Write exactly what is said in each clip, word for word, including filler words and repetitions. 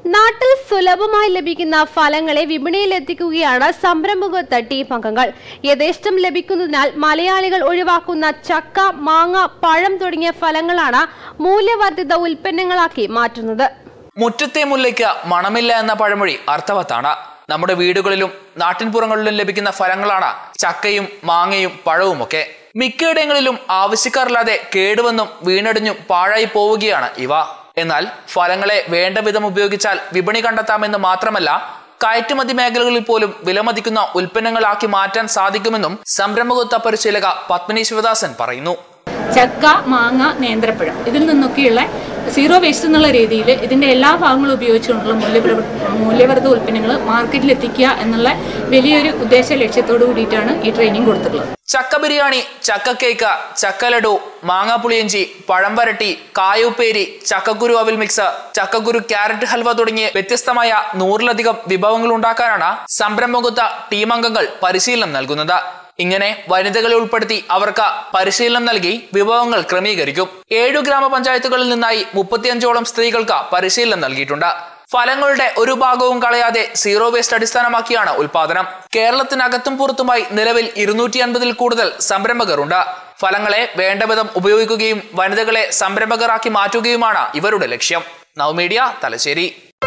നാട്ടിൽ സുലഭമായി ലഭിക്കുന്ന ഫലങ്ങളെ വിപണിയിലെത്തിക്കുകയാണ് സംരംഭകത്വ ടീം അംഗങ്ങൾ. യഥേഷ്ടം ലഭിക്കുന്നതിനാൽ മലയാളികൾ ഒഴിവാക്കുന്ന ചക്ക, മാങ്ങ, പഴം തുടങ്ങിയ ഫലങ്ങളാണ് മൂല്യവർദ്ധിത ഉൽപ്പന്നങ്ങളാക്കി മാറ്റുന്നത്. മുറ്റത്തെ മുല്ലയ്ക്ക് മണമില്ല എന്ന പഴമൊഴി അർത്ഥവത്താണ്. നമ്മുടെ വീടുകളിലും നാട്ടിൻപുറങ്ങളിലും ലഭിക്കുന്ന ഫലങ്ങളാണ് ചക്കയും മാങ്ങയും പഴവുമൊക്കെ. മിക്കയിടങ്ങളിലും ആവശ്യക്കാരില്ലാതെ കേടുവന്നും വീണടിഞ്ഞും പാഴായി പോവുകയാണ് ഇവ. എന്നാൽ ഫലങ്ങളെ വേണ്ട വിധം ഉപയോഗിച്ചാൽ വിപണി കണ്ടെത്താമെന്ന് മാത്രമല്ല, കയറ്റുമതി മേഖലകളിൽ പോലും വിലമതിക്കുന്ന ഉൽപ്പന്നങ്ങളാക്കി മാറ്റാൻ സാധിക്കുമെന്നും സംരംഭകത്വ പരിശീലക പത്മിനി ശിവദാസൻ പറയുന്നു. ചക്ക, മാങ്ങ, നേന്ത്രപ്പഴം ഇതിൽ നിന്നൊക്കെയുള്ള സീറോ വേസ്റ്റ് എന്നുള്ള രീതിയിൽ ഇതിന്റെ എല്ലാ ഭാഗങ്ങളും ഉപയോഗിച്ചുകൊണ്ടുള്ള മൂല്യപ്ര മൂല്യവർദ്ധിത ഉൽപ്പന്നങ്ങൾ മാർക്കറ്റിൽ എത്തിക്കുക എന്നുള്ള വലിയൊരു ഉദ്ദേശ ലക്ഷ്യത്തോടു കൂടിയിട്ടാണ് ഈ ട്രെയിനിങ് കൊടുത്തിട്ടുള്ളത്. ചക്ക ബിരിയാണി, ചക്ക കേക്ക്, ചക്ക ലഡു, മാങ്ങാ പുളിയഞ്ചി, പഴം വരട്ടി, കായുപ്പേരി, ചക്കക്കുരു അവിൽ മിക്സ്, ചക്കക്കുരു ക്യാരറ്റ് ഹൽവ തുടങ്ങിയ വ്യത്യസ്തമായ നൂറിലധികം വിഭവങ്ങൾ ഉണ്ടാക്കാനാണ് സംരംഭകത്വ ടീം അംഗങ്ങൾ പരിശീലനം നൽകുന്നത്. ഇങ്ങനെ വനിതകളെ ഉൾപ്പെടുത്തി അവർക്ക് പരിശീലനം നൽകി വിഭവങ്ങൾ ക്രമീകരിക്കും. ഏഴു ഗ്രാമപഞ്ചായത്തുകളിൽ നിന്നായി മുപ്പത്തിയഞ്ചോളം സ്ത്രീകൾക്ക് പരിശീലനം നൽകിയിട്ടുണ്ട്. ഫലങ്ങളുടെ ഒരു ഭാഗവും കളയാതെ സീറോ വേസ്റ്റ് അടിസ്ഥാനമാക്കിയാണ് ഉൽപാദനം. കേരളത്തിനകത്തും പുറത്തുമായി നിലവിൽ ഇരുന്നൂറ്റി അൻപതിൽ കൂടുതൽ സംരംഭകരുണ്ട്. ഫലങ്ങളെ വേണ്ടവിധം ഉപയോഗിക്കുകയും വനിതകളെ സംരംഭകരാക്കി മാറ്റുകയുമാണ് ഇവരുടെ ലക്ഷ്യം. നവമീഡിയ, തലശ്ശേരി.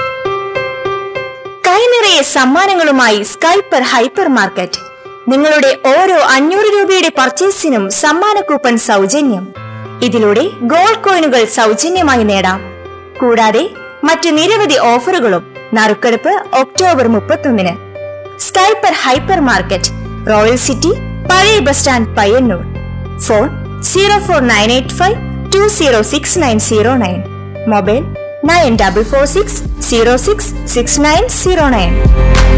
കൈനിറയെ സമ്മാനങ്ങളുമായി സ്കൈപ്പർ ഹൈപ്പർ മാർക്കറ്റ്. നിങ്ങളുടെ ഓരോ അഞ്ഞൂറ് രൂപയുടെ പർച്ചേസിനും സമ്മാന കൂപ്പൺ സൗജന്യം. ഇതിലൂടെ ഗോൾഡ് കോയിനുകൾ സൗജന്യമായി നേടാം. കൂടാതെ മറ്റു നിരവധി ഓഫറുകളും. നറുക്കെടുപ്പ് ഒക്ടോബർ മുപ്പത്തൊന്നിന്. Skyper hyper market, royal city, പഴയ bus stand, Payyanur. Phone zero four nine eight five two zero six nine zero nine. Mobile nine double four six zero six six nine zero nine.